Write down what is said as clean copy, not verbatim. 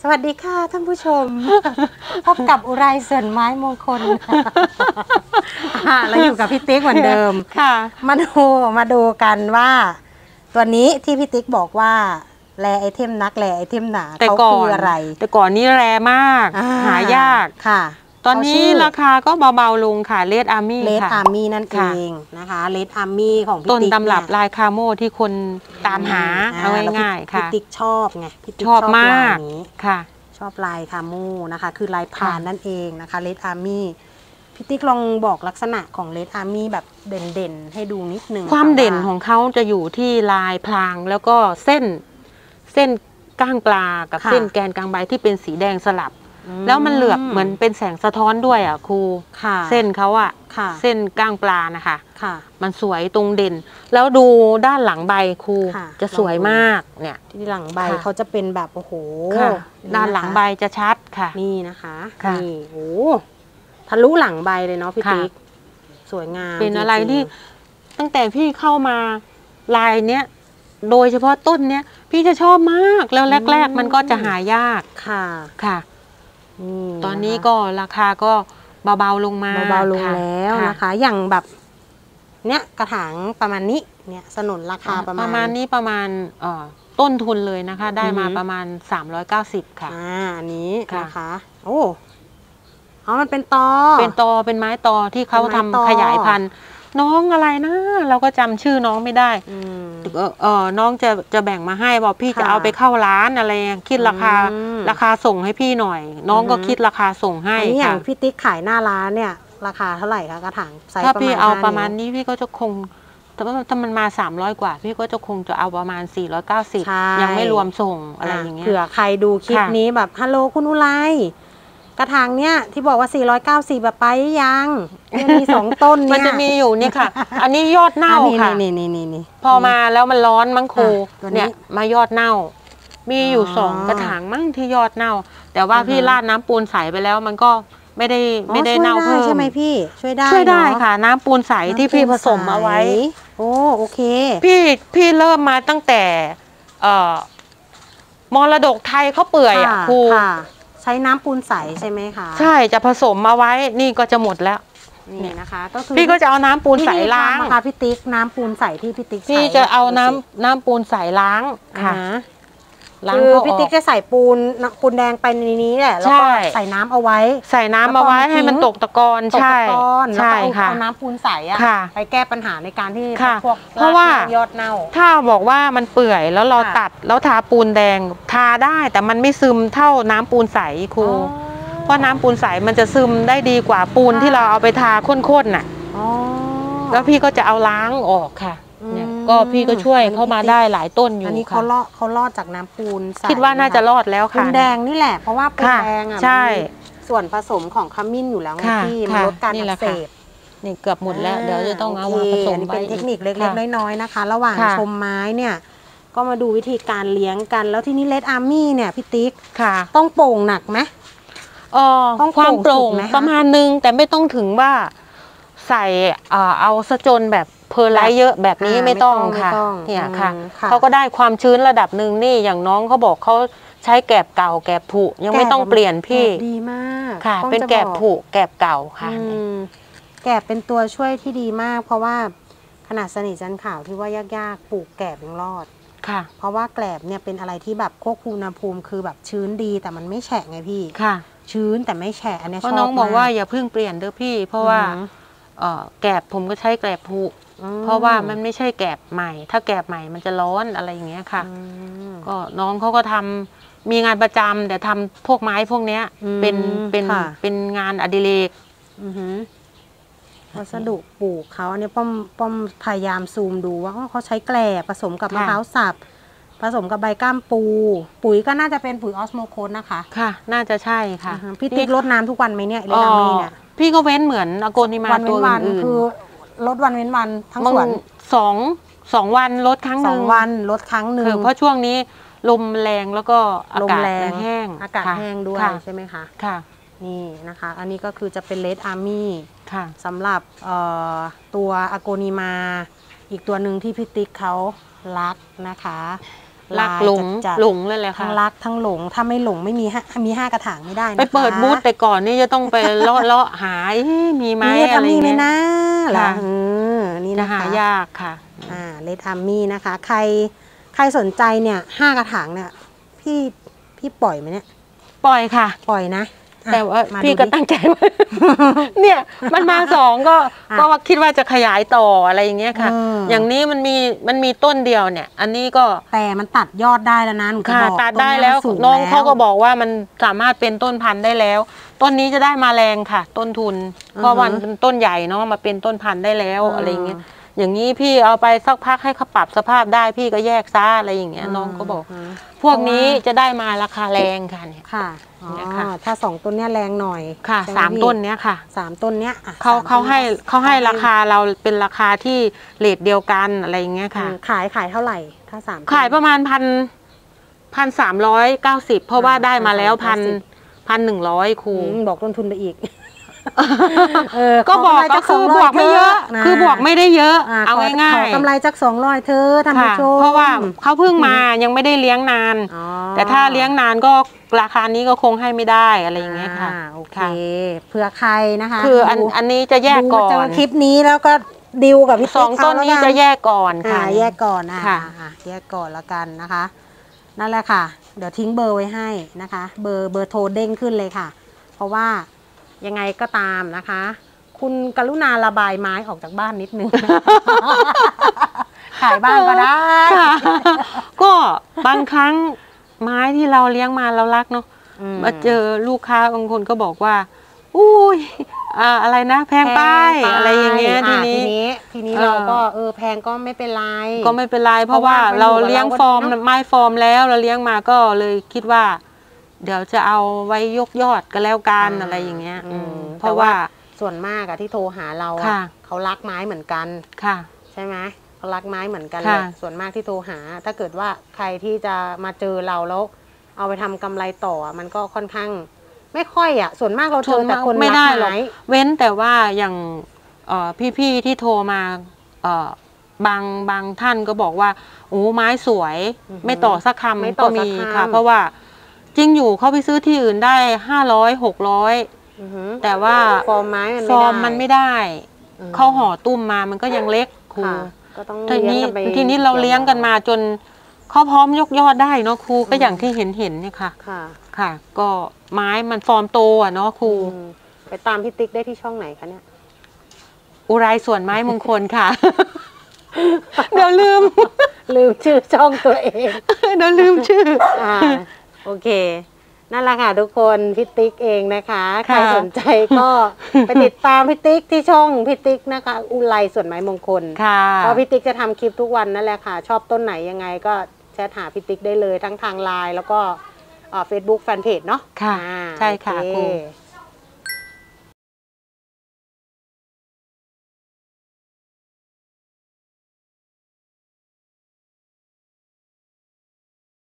สวัสดีค่ะท่านผู้ชม พบกับอุไรเสริญไม้มงคลเราอยู่กับพี่ติ๊กเหมือนเดิมค่ะมาดูกันว่าตัวนี้ที่พี่ติ๊กบอกว่าแรไอเทมนักแรไอเทมหนาเขาคืออะไรแต่ก่อนนี้แรมากหายากค่ะตอนนี้ราคาก็เบาๆลงค่ะเลดอาร์มี่เลดอาร์มี่นั่นเองนะคะเลดอาร์มี่ของพี่ติ๊กต้นตำรับลายคาโมที่คนตามหาเอาง่ายๆค่ะพี่ติ๊กชอบไงพี่ติ๊กชอบมากค่ะชอบลายคาโมนะคะคือลายพรานนั่นเองนะคะเลดอาร์มี่พี่ติ๊กลองบอกลักษณะของเลดอาร์มี่แบบเด่นๆให้ดูนิดนึงความเด่นของเขาจะอยู่ที่ลายพรางแล้วก็เส้นก้างปลากับเส้นแกนกลางใบที่เป็นสีแดงสลับแล้วมันเหลือบเหมือนเป็นแสงสะท้อนด้วยอ่ะครูเส้นเขาอ่ะเส้นก้างปลานะคะมันสวยตรงเด่นแล้วดูด้านหลังใบครูจะสวยมากเนี่ยที่หลังใบเขาจะเป็นแบบโอ้โหด้านหลังใบจะชัดค่ะนี่นะคะนี่โอ้ทะลุหลังใบเลยเนาะพี่ติ๊กสวยงามเป็นอะไรที่ตั้งแต่พี่เข้ามาลายเนี้ยโดยเฉพาะต้นเนี้ยพี่จะชอบมากแล้วแรกๆมันก็จะหายากค่ะตอนนี้ก็ราคาก็เบาๆลงมาเบาๆลงแล้วนะคะอย่างแบบเนี้ยกระถางประมาณนี้เนี่ยสนุนราคาประมาณนี้ประมาณต้นทุนเลยนะคะได้มาประมาณ390ค่ะอันนี้นะคะโอ้มันเป็นตอเป็นไม้ตอที่เขาทำขยายพันธุ์น้องอะไรนะเราก็จำชื่อน้องไม่ได้น้องจะแบ่งมาให้บอกพี่จะเอาไปเข้าร้านอะไรคิดราคาส่งให้พี่หน่อยน้องก็คิดราคาส่งให้อันนี้อย่างพี่ติ๊กขายหน้าร้านเนี่ยราคาเท่าไหร่คะกระถางไซส์ถ้าพี่เอาประมาณนี้พี่ก็จะคงถ้ามันมา300กว่าพี่ก็จะคงจะเอาประมาณ490ยังไม่รวมส่งอะไรอย่างเงี้ยเผื่อใครดูคลิปนี้แบบฮัลโหลคุณอุไรกระถางเนี้ยที่บอกว่า490แบบไปยังมี2ต้นเนี่ยมันจะมีอยู่นี่ค่ะอันนี้ยอดเน่าค่ะนี่พอมาแล้วมันร้อนมั้งครูเนี่ยมายอดเน่ามีอยู่2กระถางมั้งที่ยอดเน่าแต่ว่าพี่ราดน้ำปูนใสไปแล้วมันก็ไม่ได้เน่าเพิ่มใช่ไหมพี่ช่วยได้ค่ะน้ำปูนใสที่พี่ผสมเอาไว้โอเคพี่เริ่มมาตั้งแต่มรดกไทยเขาเปื่อยอ่ะครูใช้น้ำปูนใสใช่ไหมคะใช่จะผสมมาไว้นี่ก็จะหมดแล้วนี่นะคะก็คือพี่ก็จะเอาน้ำปูนใสล้างนะคะพี่ติ๊กน้ำปูนใสที่พี่ติ๊กพี่จะเอาน้ำปูนใสล้างค่ะคือพี่ติ๊กจะใส่ปูนแดงไปในนี้แหละแล้วก็ใส่น้ำเอาไว้ให้มันตกตะกอนใช่ค่ะเอาน้ำปูนใสไปแก้ปัญหาในการที่พวกเพราะว่ายอดเน่าถ้าบอกว่ามันเปื่อยแล้วเราตัดแล้วทาปูนแดงทาได้แต่มันไม่ซึมเท่าน้ำปูนใสครูเพราะน้ำปูนใสมันจะซึมได้ดีกว่าปูนที่เราเอาไปทาข้นๆน่ะแล้วพี่ก็จะเอาล้างออกค่ะเนี่ยก็พี่ก็ช่วยเข้ามาได้หลายต้นอยู่อันนี้เขาลอดจากน้ำปูนคิดว่าน่าจะรอดแล้วค่ะปูนแดงนี่แหละเพราะว่าปูนแดงอ่ะใช่ส่วนผสมของขมิ้นอยู่แล้วไงพี่มันลดการอักเสบนี่เกือบหมดแล้วเดี๋ยวจะต้องเอามาผสมไปเป็นเทคนิคเล็กๆน้อยๆนะคะระหว่างชมไม้เนี่ยก็มาดูวิธีการเลี้ยงกันแล้วที่นี่เลดอาร์มี่เนี่ยพี่ติ๊กต้องโป่งหนักไหมความโปร่งประมาณนึงแต่ไม่ต้องถึงว่าใส่เอาซะจนแบบเพอร์ไลท์เยอะแบบนี้ไม่ต้องค่ะเนี่ยค่ะเขาก็ได้ความชื้นระดับหนึ่งนี่อย่างน้องเขาบอกเขาใช้แกบเก่าแกบผุยังไม่ต้องเปลี่ยนพี่ดีมากค่ะเป็นแกบผุแกบเก่าค่ะแกบเป็นตัวช่วยที่ดีมากเพราะว่าขนาดสนิทจันข่าวที่ว่ายากๆปลูกแกบยังรอดค่ะเพราะว่าแกบเนี่ยเป็นอะไรที่แบบควบคุมอุณหภูมิคือแบบชื้นดีแต่มันไม่แฉะไงพี่ค่ะชื้นแต่ไม่แฉะอันนี้ชอบเพราะน้องบอกว่าอย่าเพิ่งเปลี่ยนเด้อพี่เพราะว่าแกบผมก็ใช้แกบผุเพราะว่ามันไม่ใช่แกบใหม่ถ้าแกบใหม่มันจะร้อนอะไรอย่างเงี้ยค่ะก็น้องเขาก็ทำมีงานประจำแต่ทำพวกไม้พวกเนี้ยเป็นงานอดิเรกวัสดุปลูกเขาอันนี้ป้อมพยายามซูมดูว่าเขาใช้แกลบผสมกับมะพร้าวสับผสมกับใบก้ามปูปุ๋ยก็น่าจะเป็นปุ๋ยออสโมโคสนะคะค่ะน่าจะใช่ค่ะพี่ติ๊กรดน้ำทุกวันไหมเนี่ยเลดามี่เนี่ยพี่ก็เว้นเหมือนอโกนิมาตัวอื่นคือลดวันเว้นวันทั้งสวน 2 วันลดครั้งหนึ่ง 2 วันลดครั้งหนึ่งเพราะช่วงนี้ลมแรงแล้วก็อากาศแห้งอากาศแห้งด้วยใช่ไหมคะค่ะนี่นะคะอันนี้ก็คือจะเป็นเลดอาร์มี่สำหรับตัวอโกนิมาอีกตัวหนึ่งที่พี่ติ๊กเขารักนะคะรักลายหลงจัดหลงเลยแหละทั้ค่ะงรักทั้งหลงถ้าไม่หลงไม่มีห้ากระถางไม่ได้นะคะไปเปิดบูธแต่ก่อนนี่จะต้องไปเลาะหามีไหมนี่อะไรทำนี่ไหมเงี้ยนะเหรอค่ะนี่จะนะคะหายากค่ะเลดอาร์มี่นะคะ ใครสนใจเนี่ย5 กระถางเนี่ยพี่ปล่อยไหมเนี่ยปล่อยค่ะปล่อยนะอ่ะแต่ว่ามาพี่ดูก็ดิตั้งใจว่า เนี่ยมันมา2ก็อ่ะก็คิดว่าจะขยายต่ออะไรอย่างเงี้ยค่ะ อย่างนี้มันมีต้นเดียวเนี่ย อันนี้ก็แต่มันตัดยอดได้แล้วนะหนูจะค่ะบอกตัดได้แล้วต้นน้องนี้มันสูเขาก็บอกว่ามันสามารถเป็นต้นพันธุ์ได้แล้ว ต้นนี้จะได้มาแรงค่ะ ต้นทุน เพราะมันเป็นต้นใหญ่เนาะมาเป็นต้นพันธุ์ได้แล้วอะไรอย่างเงี้ยอย่างนี้พี่เอาไปสักพักให้เขาปรับสภาพได้พี่ก็แยกซะอะไรอย่างเงี้ยน้องก็บอก พวกนี้จะได้มาราคาแรงค่ะเนี่ยค่ะอ๋อเนี่ยค่ะถ้า2 ต้นเนี้ยแรงหน่อยค่ะใช่ไห 3 ต้นเนี้ยค่ะ 3 ต้นเนี้ยอ่ะเขาสมเขาต้นให้ราคาเราเป็นราคาที่เรทเดียวกันอะไรอย่างเงี้ยค่ะขายเท่าไหร่ถ้า3 ต้นขายประมาณ1,390เพราะว่าได้มาแล้ว1,100ครูบอกต้นทุนไปอีกก็บอกขก็ำไรคือบวกไม่เยอะ คือบวกไม่ได้เยอะเอาง่ายขอกำไรจาก200เธอท่านๆผู้ค่ะชมเพราะว่าเขาเพิ่งมายังไม่ได้เลี้ยงนานอ๋อแต่ถ้าเลี้ยงนานก็ราคานี้ก็คงให้ไม่ได้อะไรอย่างเงี้ยค่ะโอเคค่ะเผื่อใครนะคะคือดูอันนี้จะแยกก่อดูเจอน คลิปนี้แล้วก็ดิวกับพี่สองต้นนี้จะแยกก่อนค่ะแยกก่อนค่ะแยกก่อนแล้วกันนะคะ นั่นแหละค่ะ เดี๋ยวทิ้งเบอร์ไว้ให้นะคะ เบอร์โทรเด้งขึ้นเลยค่ะ เพราะว่ายังไงก็ตามนะคะ คุณกรุณาระบายไม้ออกจากบ้านนิดนึง ขายบ้านก็ได้ค่ะ ก็บางครั้งไม้ที่เราเลี้ยงมาเรารักเนาะมาเจอลูกค้าบางคนก็บอกว่าอุ้ยอะไรนะแพงไปอะไรอย่างเงี้ยทีนี้เราก็แพงก็ไม่เป็นไรก็ไม่เป็นไรเพราะว่าเราเลี้ยงฟอร์มไม้ฟอร์มแล้วเราเลี้ยงมาก็เลยคิดว่า เดี๋ยวจะเอาไว้ยกยอดก็แล้วกันอะไรอย่างเงี้ยเพราะว่าส่วนมากอะที่โทรหาเราอะค่ะเขารักไม้เหมือนกันค่ะใช่ไหมเขารักไม้เหมือนกันค่ะเลยส่วนมากที่โทรหา ถ้าเกิดว่าใครที่จะมาเจอเราแล้วเอาไปทำกำไรต่ออะมันก็ค่อนข้าง ไม่ค่อยอะส่วนมากเราเจอแต่คนไม่รักได้หรอกไม้เว้นแต่ว่าอย่างพี่ๆที่โทรมาบางท่านก็บอกว่าโอ้ไม้สวย ไม่ต่อสักคำก็มีค่ะ เพราะว่าจริงอยู่เขาไปซื้อที่อื่นได้500-600แต่ว่าฟอร์มไม้ฟอร์มมันไม่ได้เขาห่อตุ้มมามันก็ยังเล็กครูก็ต้องทีนี้เราเลี้ยงกันมาจนเขาพร้อมยกยอดได้เนาะครูก็อย่างที่เห็นเนี่ยค่ะค่ะค่ะ ก็ไม้มันฟอร์มโตอ่ะเนาะครูไปตามพี่ติ๊กได้ที่ช่องไหนคะเนี่ยอุไรส่วนไม้มงคลค่ะ เดี๋ยวลืมชื่อช่องตัวเองเดี๋ยวลืมชื่อโอเค นั่นแหละค่ะทุกคนพี่ติ๊กเองนะคะ ใครสนใจก็ ไปติดตามพี่ติ๊กที่ช่องพี่ติ๊กนะคะ อุไรส่วนไม้มงคลค่ะเพราะพี่ติ๊กจะทำคลิปทุกวันนั่นแหละค่ะ ชอบต้นไหนยังไงก็แชทหาพี่ติ๊กได้เลยทั้งทางไลน์แล้วก็เฟซบุ๊กแฟนเพจเนาะค่ะใช่ค่ะโอเคครู